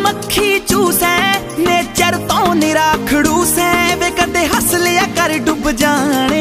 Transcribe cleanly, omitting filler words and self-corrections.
मक्खी चूसै नेचर तो निरा खड़ूस है वे कदे हस लिया कर डुब जाने।